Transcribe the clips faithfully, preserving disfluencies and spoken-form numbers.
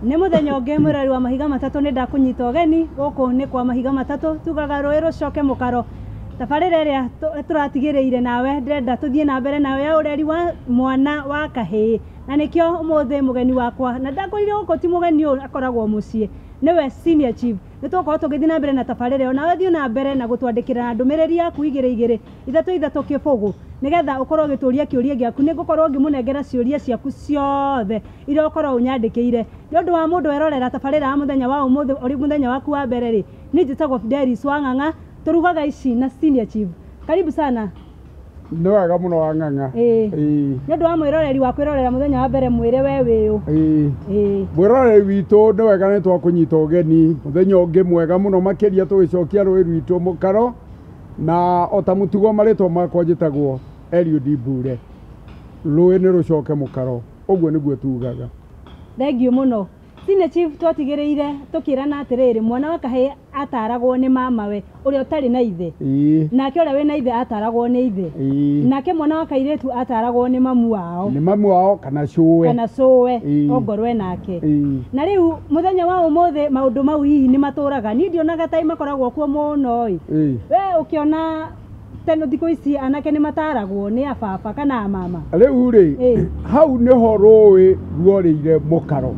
nä må thenya å ngä mwä rori wa mahiga matatå nä ndakunyita å geni gå kå nä kwa mahiga matatå tugaga rå ä rå coke må karo tabarä ra ä rä a tå ratigä rä ire nawe ndärenda tå thiä na mbere nawe ya å reri wa mwana wa kahä na nä kä o å må thä må geni wakwa na ndakorire gå kå ti må geni å akoragwo må ciä nä we senior chief nä tåkorwo tå gä thiä na mbere na tabarä ra ä yo nawe thiä na mbere na gå twandä kä ra na ndå mä rä ri yaku igä rä igä rä ithatå ithatå kä bå nä getha å korwo å gä tå ria kä å ria gä aku nä ngå korwo ngä må nengera ciå ria ciaku ciothe iria å korwo å nyandä kä ire nä å ndå wa må ndå werorera tabarä ra wa må thenya wa å må thä å rä må thenya waku wa mbere rä nä njätagwo Fidelis wa Ng'ang'a tå rugaga ici na senior chief karibu sana nä wega må no wa Ng'ang'a nä å ndå wa mwä roreri wa kwä rorera må thenya wa mbere mwä re we wä å mwä roreri witå nä wega nä twakå nyita å geni må thenya å ngä mwega må no makä ria tå gä cokia rå ä rwitå må karo na o ta må tugo marä two makwa njä tagwo Eliud Mbure rå ä nä rå coke må karo å guo nä guo tugaga thengio må no senior chief twatigä rä ire tå kä rana atä rä rä mwana wa kahä ataragwo nä mamawe å rä a å tarä na ithe nake å rä a wä na ithe ataragwo nä ithe nake mwana wa kairä tu ataragwo nä mamu wao nä mamu wao kana cåwe kana cåwe ongorwe nake na rä u må thenya wa å må thä maå ndå mau hihi nä matå raga niä ndionaga tai makoragwo kuo må no ä we å kä ona teno thikå ici anake nä mataragwo nä ababa kana amama rä u rä hau nä ho rå ä ruorä ire må karo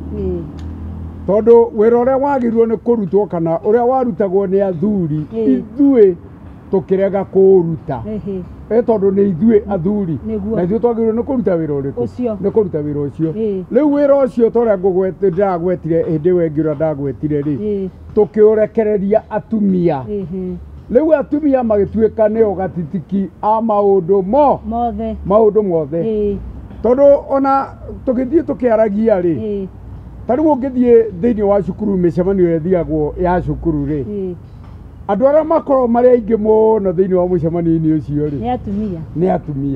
tondå wä ra å rä a wagä rirwo nä kå rutwo kana å rä a warutagwo nä athuri ithuä tå kä rega kå ruta ä tondå nä ithuä athuri na ithuä twagä rirwo nä kå ruta wä ra å rä kå nä kå ruta wä ra å cio rä u wä ra å cio ta å rä a ndäragwetire hä ndä ä yo ä ngä å rä a ndagwetire rä tå kä å rekereria atumia rä u atumia magä tuä ka nä o gatitiki a maå ndå mo maå ndå mothe tondå ona tå gä thiä tå kä aragia rä ta rä u å ngä thiä thä inä wa cukuru mä cemanio ä rä thiagwo ya cukuru rä andå arä a makorwo marä aingä må no thä inä wa må cemanio-inä å cio rä nä atumia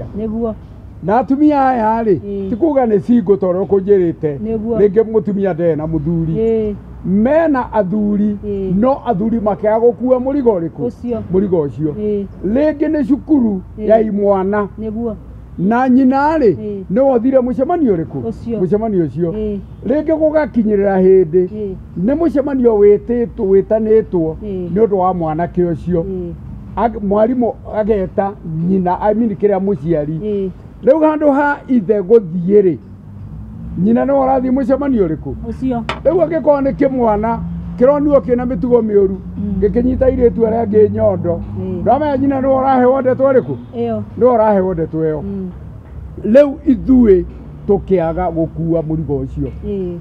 na atumia aya rä ti kuga nä cingå tondå kå njä rä te rä ngä må tumia ndee na må thuri mena athuri no athuri makäaga gå kua må rigo å rä kå må rigo å cio rä ngä nä cukuru ya imwana na nyina rä nä wothire må cemanio å rä kå må cemanio å cio rä ngä gå gakinyä rä ra hä ndä nä må cemanio wä tanä two nä å ndå wa mwanake å cio mwarimå ageta nyina kä rä a må ciari rä u handå ha ithe gå thiä rä nyina nä warathiä må cemanio å rä kå rä u angä korwo nä kä mwana kä ronio kä na mä tugo mä å ru gä kä nyita irä tu arä a ngä nyondo ndamenya nyina nä waraheo ndetwo rä kå nä waraheo ndetwo ä yo rä u ithuä tå kä aga gå kua må rigo å cio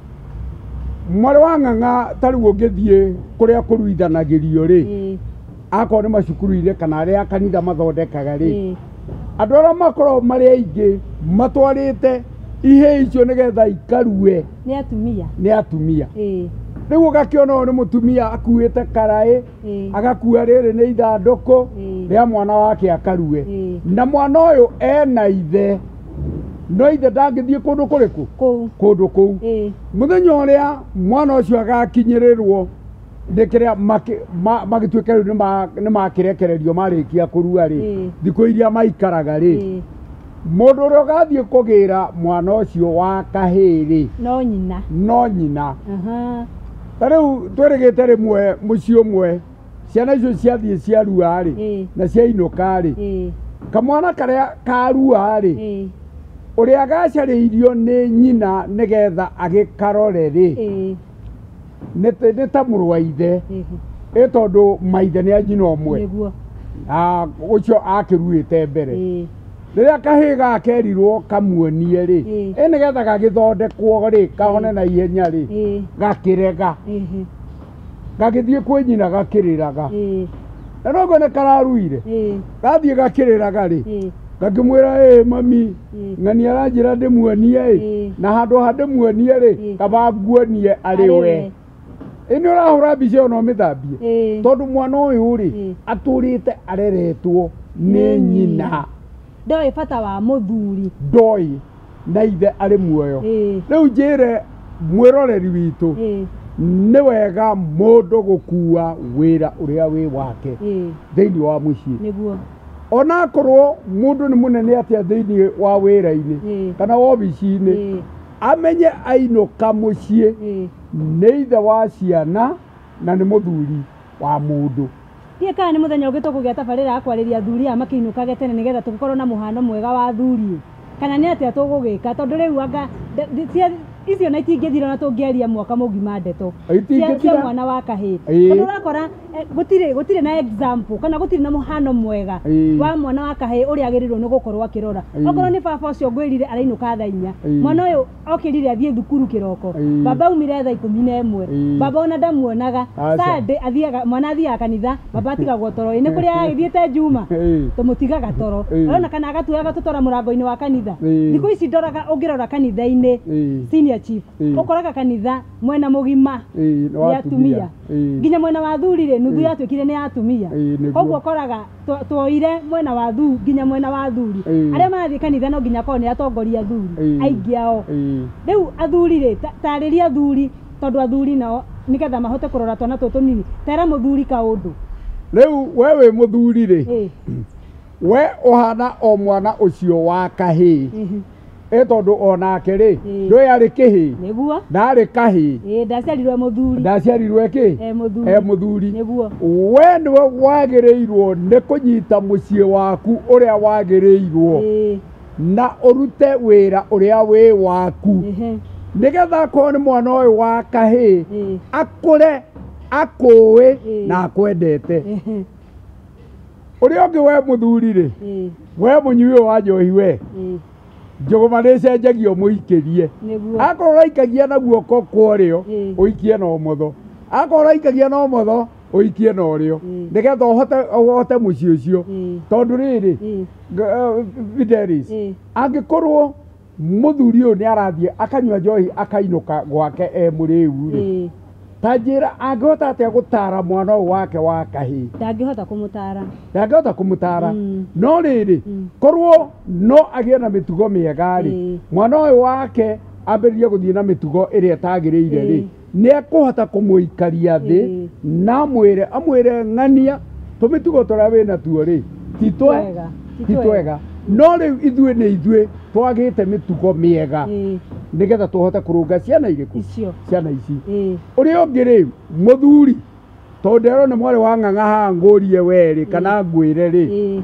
mwarä wa Ng'ang'a ta rä u å ngä thiä kå rä a kå ruithanagä rio rä akorwo nä macukuru-inä kana arä a kanitha mathondekaga rä andå arä a makorwo marä aingä matwarä te ihä icio nä getha ikarue nä atumia rä u å gakä ona nä må tumia akuä te karaä agakua rä rä nä ithandå kå rä a mwana wake akarue na mwana å yå ena ithe no ithe ndangä thiä kå ndå kå rä kå kå ndå kå u må thenya å rä a mwana å cio agakinyä rä rwo nä kä rä a magä tuä ke rä u nä makä rekererio marä kia kå rua rä thikå iria maikaraga rä må ndå å rä a å gathiä kå gä ra mwana å cio wa kahä rä no nyina ta rä u twä rä gä te rä mwe må ciä å mwe ciana icio ciathiä ciarua rä na ciainå ka rä kamwana karä a karua rä å rä a gacarä irio nä nyina nä getha agä karore rä nä ta må rå wa ithe ä tondå maithe nä a nyina å mwe å cio akä ruä te mbere rä rä a kahä gakerirwo kamuonie rä ä nä getha gagä thondekwo rä kahone na ihenya rä gakä rega gagä thiä kwä nyina gakä rä raga na no ngone kararuire gathiä gakä rä raga rä ngakĩ mwĩra ĩ mami ng'ani aranjĩra ndĩmuonie ĩ na handũ ha ndĩmuonie rĩ kaba nguonie arĩ we ĩ nĩ ũrahũra mbica ĩno ũmĩthambie tondũ mwana ũyũ rĩ atũrĩte areretwo nĩ nyina ndoĩ bata wa mũthuri ndoĩ na ithe arĩ muoyo rĩu njĩre mwĩroreri witũ nĩ wega mũndũ gũkua wĩra ũrĩa wĩ wake thĩinĩ wa mũciĩ nĩguo ona korwo mundu ni munene atia thiini wa wira-ini kana obici-ini amenye ainũka mũciĩ nĩ ithe wa ciana na nĩ mũthuri wa mũndũ. Ndiĩ kana nĩ mũthenya ũngĩ tũkũgĩa tabarĩra ya kwarĩria athuri aya makĩinũkage tene nĩgetha tũkorwo na mũhano mwega wa athuri, kana nĩ atĩa tũgũgĩka tondũ rĩu anga icio na itingĩthira na tũngĩaria mwaka mũgima ndeto cia mwana wa kahĩĩ, tondũ ũrakora gũtirĩ gũtirĩ na example kana gũtirĩ na mũhano mwega wa mwana wa kahĩĩ ũrĩa agĩrĩirwo nĩ gũkorwo akĩrora. Okorwo nĩ baba ũcio ngwĩrire arainũka thaa inya, mwana ũyũ okĩrire athiĩ thukuru kĩroko, baba aumire thaa ikũmi na ĩmwe, baba ona ndamuonaga Sunday athiaga mwana athiaga kanitha, baba atigagwo toro. Nĩ kũrĩa agĩthiĩte Juma tũmũtigaga toro, ona kana agatuaga tũtwara mũrango-inĩ wa kanitha. Thikũ ici ndoraga ũngĩrora kanitha-inĩ senior chief ũkoraga kanitha mwena mũgima nĩ atumia, nginya mwena wa athuri rĩ nuthu yatuĩkire nĩ atumia. Koguo ũkoraga twoire mwena wa athuri nginya mwena wa athuri arĩa marathiĩ kanitha no nginya korwo nĩ atongoria athuri aingĩ ao. Rĩu athuri rĩ tarĩria athuri tondũ athuri nao nĩgetha mahote kũrora twana tũtũ tũnini, tera mũthuri kaũndũ. Rĩu we wĩ mũthuri rĩ, we ũhana o mwana ũcio wa kahĩĩ ĩ tondũ onake rĩ ndũĩ arĩ kĩhĩĩ ndarĩ kahĩĩ, ndaciarirwe mũthuri ndaciarirwe kĩ e mũthuri. We nĩwe wagĩrĩirwo nĩ kũnyita mũciĩ waku ũrĩa wagĩrĩirwo na ũrute wĩra ũrĩa wĩ waku, nĩgetha akorwo nĩ mwana ũyũ wa kahĩĩ akũre akũĩ na akwendete. Ũrĩa ũngĩ we mũthuri rĩ, we mũnyui wa njohi we njũgũma nĩ cenjagio mũikĩrie. Akorwo ũraikagia na guoko kwa ũrĩo ũikie na ũmotho, akorwo ũraikagia na ũmotho ũikie na ũrĩo, nĩgetha ũhote ũhote mũciĩ ũcio. Tondũ rĩrĩ Fidelis, angĩkorwo mũthuri ũyũ nĩ arathiĩ akanyua njohi akainũka gwake e mũrĩu rĩ, ta njĩra angĩhota atĩa gũtara mwana ũyũ wake wa kahĩĩ? Ndangĩhota kũmũtara, ndangĩhota kũmũtara. No rĩrĩ korwo no agĩe na mĩtugo mĩega rĩ, mwana ũyũ wake ambĩrĩrie gũthiĩ na mĩtugo ĩrĩa ĩtagĩrĩire rĩ, nĩ ekũhota kũmũikaria thĩ na amwĩre amwĩre ng'ania tũmĩtugo tũrĩa wĩna tuo rĩ ti twega ti twega, no rĩu ithuĩ nĩ ithuĩ twagĩte mĩtugo mĩega nĩgetha tũhote kũrũnga ciana irĩkũ ciana ici. Ũrĩa ũngĩ rĩ mũthuri tondũ nderwo nĩ mwarĩ wa ng'ang'a haha ngũrie werĩ kana ngwĩre rĩ,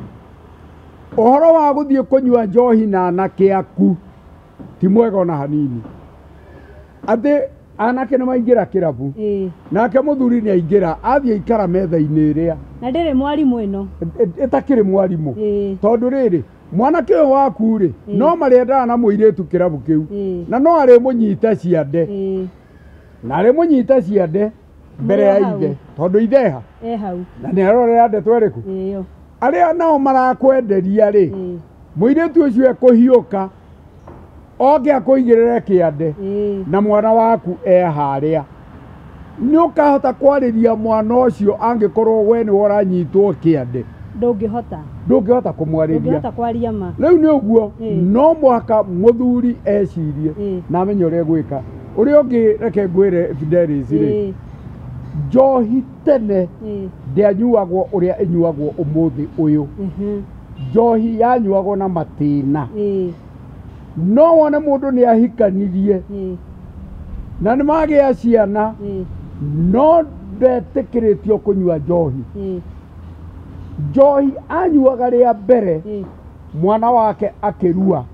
ũhoro wa gũthiĩ kũnyua njohi na anake aku ti mwega ona hanini. Atĩ anake nĩ maingĩra kĩrabu nake mũthuri nĩ aingĩra athiĩ aikara metha-inĩ ĩrĩa na ndĩrĩ mwarimũ ĩno ĩtakĩrĩ mwarimũ. Tondũ rĩrĩ mwanake ũyũ waku rĩ no marĩendaga na mũirĩtu kĩrabu kĩu na no arĩ mũnyite ciande na arĩ mũnyite ciande mbere ya ithe tondũ ithe ha na nĩ arorera ndeto ĩrĩkũ arĩa nao marakwenderia rĩ, mũirĩtu ũcio ekũhiũka oke akũigĩrĩre kĩande na mwana waku e harĩa, nĩ ũkahota kwarĩria mwana ũcio angĩkorwo we nĩwe ũranyitwo kĩande? Ndũngĩhota, ndũngĩhota kũmwarĩria, ndũngĩhota kwaria ma. Rĩu nĩ ũguo no mũhaka mũthuri ecirie na amenye ũrĩa gwĩka. Ũrĩa ũngĩ reke ngwĩre Fidelis rĩ, njohi tene ndĩanyuagwo ũrĩa ĩnyuagwo ũmũthĩ ũyũ. Njohi yanyuagwo na matĩna, no wone mũndũ nĩ ahikanirie na nĩ magĩa ciana no ndetĩkĩrĩtio kũnyua njohi. Njohi anyuaga rĩa mbere mwana wake akĩrua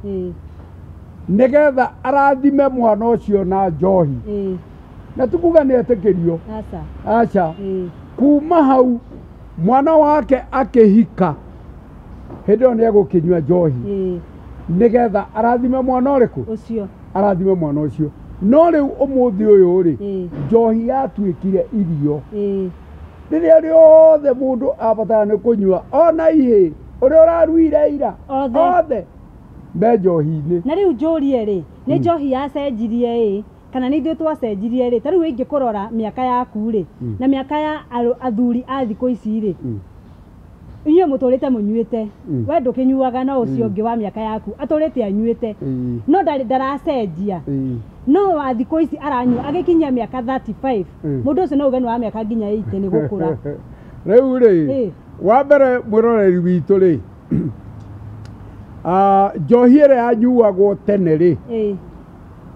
nĩgetha arathime mwana ũcio na njohi, na tukuga nĩ etĩkĩrio aca. Kuma hau mwana wake akĩhika hĩndĩ ĩyo nĩ egũkĩnyua njohi nĩgetha arathime mwana ũrĩkũ ũcio, arathime mwana ũcio. No rĩu ũmũthĩ ũyũ rĩ njohi yatuĩkire irio, rĩrĩa rĩothe mũndũ abatara nĩ kũnyua ona ihĩ ũrĩa ũraruire ira othe me njohi-inĩ. Na rĩu njũrie rĩ nĩ njohi yacenjirie ĩ kana nĩ ithuĩ twacenjirie rĩ? Ta rĩu ingĩ kũrora mĩaka yaku rĩ na mĩaka ya athuri a thikũ ici rĩ, inyuĩ mũtũrĩte mũnyuĩte, we ndũkĩnyuaga no ũcio ũngĩ wa mĩaka yaku atũrĩte anyuĩte no ndaracenjia. No wa thikũ ici aranyua agĩkinyia mĩaka thirty five, mũndũ ũcio no uge nĩ wa mĩaka nginya eighty nĩ gũkũra. Rĩu rĩ wa mbere mwĩroreri witũ rĩ, njohi ĩrĩa yanyuagwo tene rĩ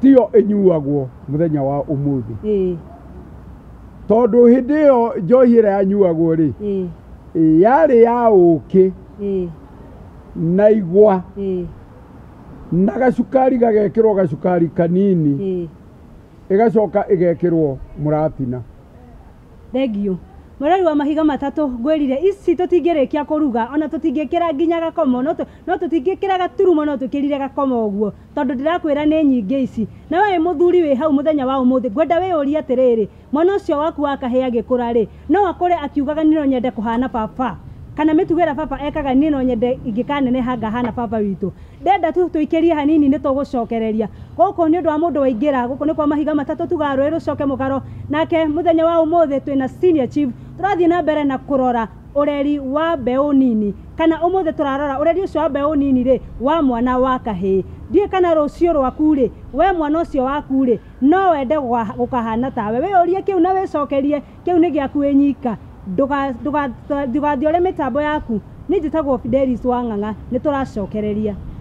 tio ĩnyuagwo mũthenya wa ũmũthĩ ĩ tondũ hĩndĩ ĩyo njohi ĩrĩa yanyuagwo rĩ ĩ yarĩ ya ũkĩ ĩ na igwa ĩ na gacukari gagekĩrwo gacukari kanini ĩ ĩgacoka ĩgekĩrwo mũratina. Thengio Mũrori wa mahiga matatũ ngwĩrire ici tũtingĩrĩkia kũruga ona tũtingĩkĩra nginya gakomo no no tũtingĩkĩra gaturumo no tũkĩrire gakomo ũguo tondũ ndĩrakwĩra nĩ nyingĩ ici. Na wewe mũthuri wĩ hau mũthenya wa ũmũthĩ ngwenda wĩyũrie atĩrĩrĩ, mwana ũcio waku wa kahĩa agĩkũra rĩ no akũre akiugaga niĩ no nyende kũhana baba kana mĩtugĩra baba ekaga niĩ no nyende ingĩkaneneha ngahana baba witũ. Ndenda tu tũikĩrie hanini nĩ tũgũcokereria gũkũ nĩ ũndũ wa mũndũ waingĩra gũkũ nĩ kwa mahiga matatũ tugaga rũĩ rũcoke mũkaro nake mũthenya wa ũmũthĩ twĩna senior chief tũrathiĩ na mbere na kũrora ũreri wa mbeũ nini kana ũmũthĩ tũrarora ũreri ũcio wa mbeũ nini rĩ wa mwana wa kahĩĩ. Ndiũĩ kana rũciũ rwaku rĩ we mwana ũcio waku rĩ no wende gũkahana tawe wĩyũrie kĩu na wĩcokerie kĩu nĩ gĩaku wĩ nyika. Ndũgathiĩ ũrĩa mĩtambo yaku nĩ njĩtagwo Fidelis Wang'ang'a nĩ tũracokereria.